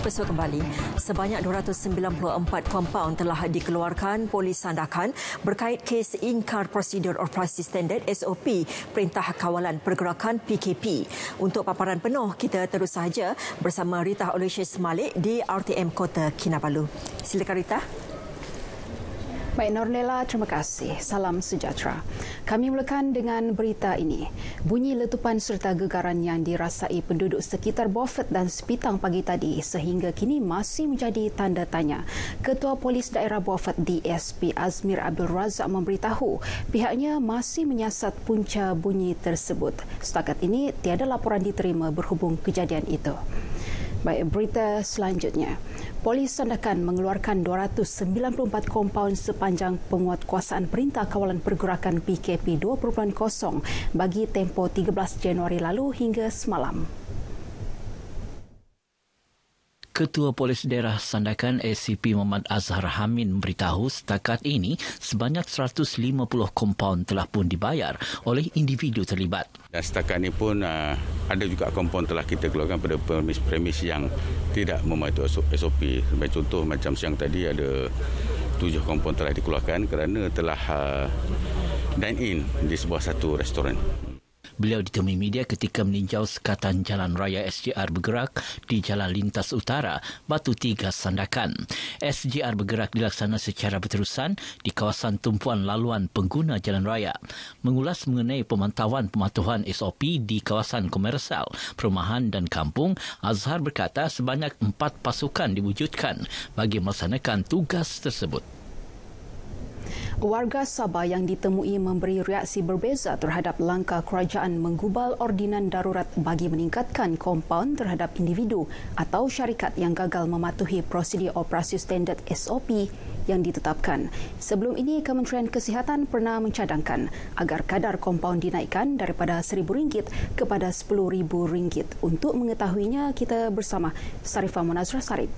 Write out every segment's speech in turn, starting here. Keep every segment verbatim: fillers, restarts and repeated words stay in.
Bersua kembali, sebanyak dua ratus sembilan puluh empat kompaun telah dikeluarkan Polis Sandakan berkait kes ingkar prosedur operasi standard S O P Perintah Kawalan Pergerakan P K P. Untuk paparan penuh, kita terus sahaja bersama Rita Aloysius Malik di R T M Kota Kinabalu. Silakan Rita. Baik Nornela, terima kasih. Salam sejahtera. Kami mulakan dengan berita ini. Bunyi letupan serta gegaran yang dirasai penduduk sekitar Beaufort dan Sepitang pagi tadi sehingga kini masih menjadi tanda tanya. Ketua Polis Daerah Beaufort D S P Azmir Abdul Razak memberitahu pihaknya masih menyiasat punca bunyi tersebut. Setakat ini tiada laporan diterima berhubung kejadian itu. Baik, berita selanjutnya. Polis Sandakan mengeluarkan dua ratus sembilan puluh empat kompaun sepanjang penguatkuasaan Perintah Kawalan Pergerakan P K P dua titik kosong bagi tempoh tiga belas Januari lalu hingga semalam. Ketua Polis Daerah Sandakan A C P Muhammad Azhar Hamin memberitahu setakat ini sebanyak seratus lima puluh kompaun telah pun dibayar oleh individu terlibat. Dan setakat ini pun uh, ada juga kompaun telah kita keluarkan pada premis-premis yang tidak mematuhi S O P. Sebagai contoh macam siang tadi ada tujuh kompaun telah dikeluarkan kerana telah uh, dine-in di sebuah satu restoran. Beliau ditemui media ketika meninjau sekatan Jalan Raya S J R bergerak di Jalan Lintas Utara, Batu Tiga, Sandakan. S J R bergerak dilaksana secara berterusan di kawasan tumpuan laluan pengguna jalan raya. Mengulas mengenai pemantauan pematuhan S O P di kawasan komersial, perumahan dan kampung, Azhar berkata sebanyak empat pasukan diwujudkan bagi melaksanakan tugas tersebut. Warga Sabah yang ditemui memberi reaksi berbeza terhadap langkah kerajaan menggubal ordinan darurat bagi meningkatkan kompaun terhadap individu atau syarikat yang gagal mematuhi prosedur operasi standard S O P yang ditetapkan. Sebelum ini, Kementerian Kesihatan pernah mencadangkan agar kadar kompaun dinaikkan daripada seribu ringgit kepada sepuluh ribu ringgit. Untuk mengetahuinya, kita bersama Sarifah Munazrah Sarip.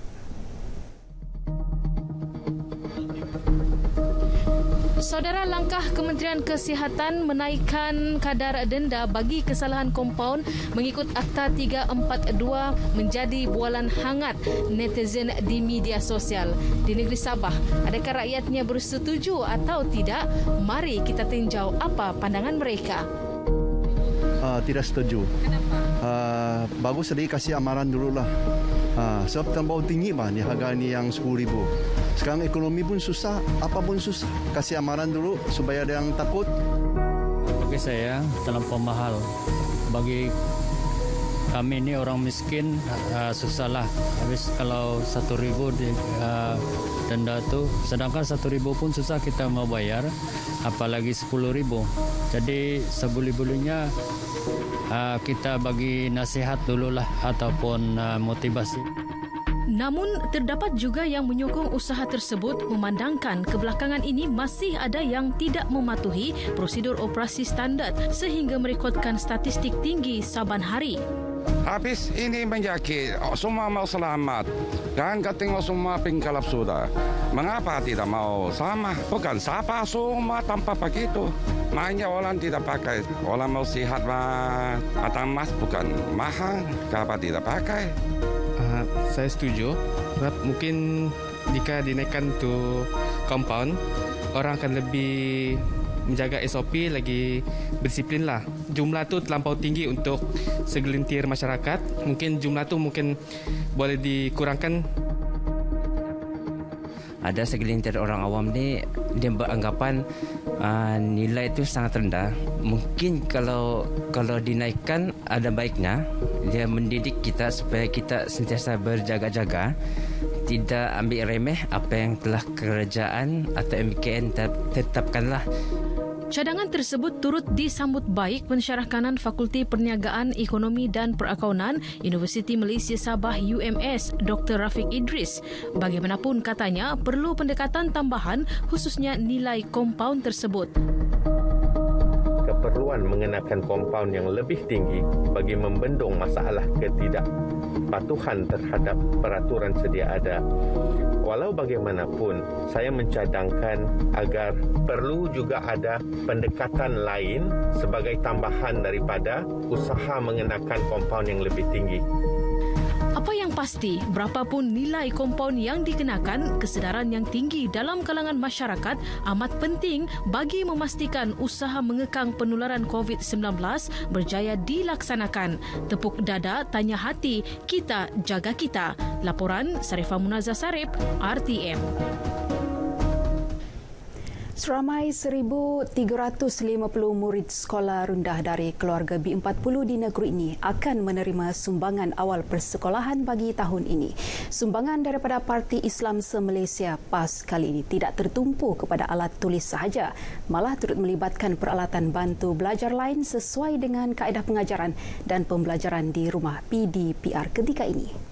Saudara, langkah Kementerian Kesihatan menaikkan kadar denda bagi kesalahan kompaun mengikut Akta tiga empat dua menjadi bualan hangat netizen di media sosial. Di negeri Sabah, adakah rakyatnya bersetuju atau tidak? Mari kita tinjau apa pandangan mereka. Uh, tidak setuju. Kenapa? Uh, bagus tadi kasih amaran dululah. Uh, sebab terlalu tinggi bah ni harga ni yang sepuluh ribu. Sekarang ekonomi pun susah, apa pun susah. Kasih amaran dulu supaya ada yang takut. Bagi saya terlampau mahal. Bagi kami ni orang miskin uh, susahlah. Habis kalau satu ribu di, uh, denda tu, sedangkan satu ribu pun susah kita mau bayar, apalagi sepuluh ribu. Jadi sebuli-bulinya uh, kita bagi nasihat dululah ataupun uh, motivasi. Namun, terdapat juga yang menyokong usaha tersebut memandangkan kebelakangan ini masih ada yang tidak mematuhi prosedur operasi standard sehingga merekodkan statistik tinggi saban hari. Habis ini menjadi semua mau selamat dan katanya semua pingkalap sudah. Mengapa tidak mau sama? Bukan siapa semua tanpa begitu. Makanya orang tidak pakai. Orang mau sihat mah atau mas bukan mahal. Kenapa tidak pakai? Uh, saya setuju. Sebab mungkin jika dinaikkan tu kompaun, orang akan lebih menjaga S O P, lagi berdisiplin lah. Jumlah tu terlampau tinggi untuk segelintir masyarakat. Mungkin jumlah tu mungkin boleh dikurangkan. Ada segelintir orang awam ni dia beranggapan uh, nilai itu sangat rendah. Mungkin kalau kalau dinaikkan ada baiknya. Dia mendidik kita supaya kita sentiasa berjaga-jaga, tidak ambil remeh apa yang telah kerajaan atau M K N tetapkanlah. Cadangan tersebut turut disambut baik Pensyarah Kanan Fakulti Perniagaan, Ekonomi dan Perakaunan Universiti Malaysia Sabah U M S, Doktor Rafiq Idris. Bagaimanapun katanya, perlu pendekatan tambahan khususnya nilai kompaun tersebut. Keperluan mengenakan kompaun yang lebih tinggi bagi membendung masalah ketidakpatuhan terhadap peraturan sedia ada. Walau bagaimanapun, saya mencadangkan agar perlu juga ada pendekatan lain sebagai tambahan daripada usaha mengenakan kompaun yang lebih tinggi. Apa yang pasti, berapapun nilai kompaun yang dikenakan, kesedaran yang tinggi dalam kalangan masyarakat amat penting bagi memastikan usaha mengekang penularan covid sembilan belas berjaya dilaksanakan. Tepuk dada, tanya hati, kita jaga kita. Laporan Sarifah Munazah Sarip, R T M. Seramai seribu tiga ratus lima puluh murid sekolah rendah dari keluarga B empat puluh di negeri ini akan menerima sumbangan awal persekolahan bagi tahun ini. Sumbangan daripada Parti Islam se-Malaysia P A S kali ini tidak tertumpu kepada alat tulis sahaja, malah turut melibatkan peralatan bantu belajar lain sesuai dengan kaedah pengajaran dan pembelajaran di rumah P D P R ketika ini.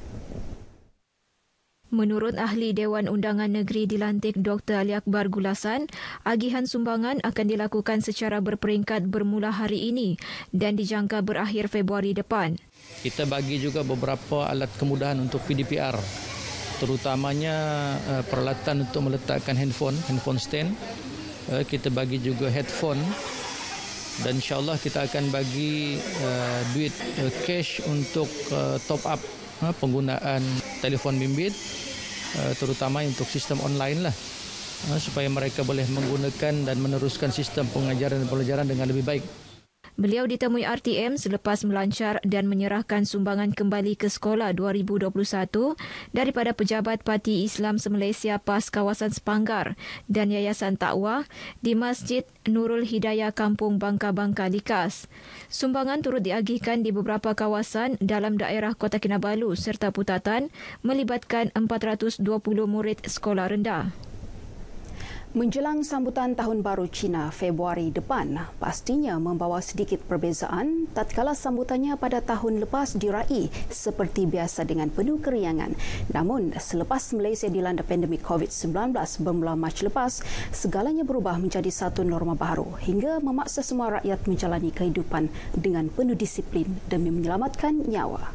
Menurut Ahli Dewan Undangan Negeri dilantik Doktor Ali Akbar Gulasan, agihan sumbangan akan dilakukan secara berperingkat bermula hari ini dan dijangka berakhir Februari depan. Kita bagi juga beberapa alat kemudahan untuk P D P R, terutamanya uh, peralatan untuk meletakkan handphone, handphone stand. Uh, kita bagi juga headphone dan insyaAllah kita akan bagi uh, duit uh, cash untuk uh, top up uh, penggunaan telefon bimbit, terutama untuk sistem online lah, supaya mereka boleh menggunakan dan meneruskan sistem pengajaran dan pelajaran dengan lebih baik. Beliau ditemui R T M selepas melancar dan menyerahkan sumbangan kembali ke sekolah dua ribu dua puluh satu daripada pejabat Parti Islam se-Malaysia P A S kawasan Sepanggar dan Yayasan Takwah di Masjid Nurul Hidayah Kampung Bangka-Bangka Likas. Sumbangan turut diagihkan di beberapa kawasan dalam daerah Kota Kinabalu serta Putatan melibatkan empat ratus dua puluh murid sekolah rendah. Menjelang sambutan Tahun Baru Cina Februari depan, pastinya membawa sedikit perbezaan tatkala sambutannya pada tahun lepas diraih seperti biasa dengan penuh keriangan. Namun, selepas Malaysia dilanda pandemik covid sembilan belas bermula Mac lepas, segalanya berubah menjadi satu norma baru hingga memaksa semua rakyat menjalani kehidupan dengan penuh disiplin demi menyelamatkan nyawa.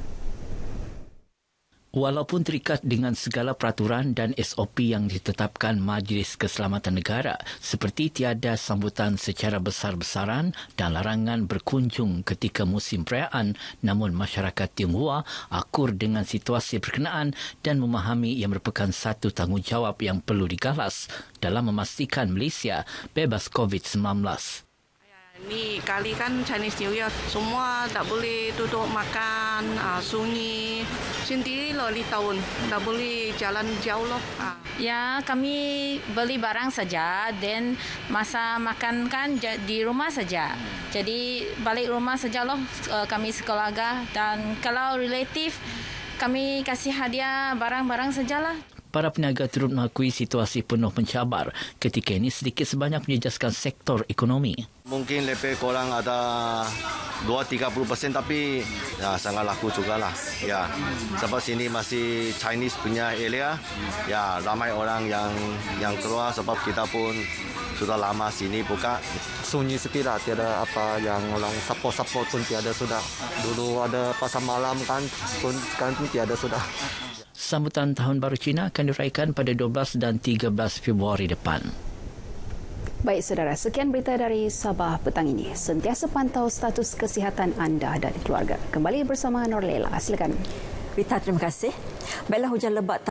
Walaupun terikat dengan segala peraturan dan S O P yang ditetapkan Majlis Keselamatan Negara seperti tiada sambutan secara besar-besaran dan larangan berkunjung ketika musim perayaan, namun masyarakat Tionghoa akur dengan situasi berkenaan dan memahami ia merupakan satu tanggungjawab yang perlu digalas dalam memastikan Malaysia bebas covid sembilan belas. Ni kali kan Chinese New Year, semua tak boleh duduk makan, uh, sunyi. Sendiri loh di tahun, tak boleh jalan jauh loh. Uh. Ya, kami beli barang saja dan masa makan kan di rumah saja. Jadi balik rumah saja loh uh, kami sekeluarga, dan kalau relatif kami kasih hadiah barang-barang sajalah. Para peniaga turut mengakui situasi penuh mencabar ketika ini sedikit sebanyak menjejaskan sektor ekonomi. Mungkin lebih kurang ada dua sampai tiga puluh peratus tapi ya, sangat laku jugalah. Ya, sebab sini masih Chinese punya area. Ya, ramai orang yang yang keluar sebab kita pun sudah lama sini buka. Sunyi sikit lah, tiada apa yang orang support-support pun tiada sudah. Dulu ada pasar malam kan, pun sekarang pun tiada sudah. Sambutan Tahun Baru Cina akan diraihkan pada dua belas dan tiga belas Februari depan. Baik saudara, sekian berita dari Sabah petang ini. Sentiasa pantau status kesihatan anda dan keluarga. Kembali bersama Norlela. Silakan. Rita, terima kasih. Baiklah, hujan lebat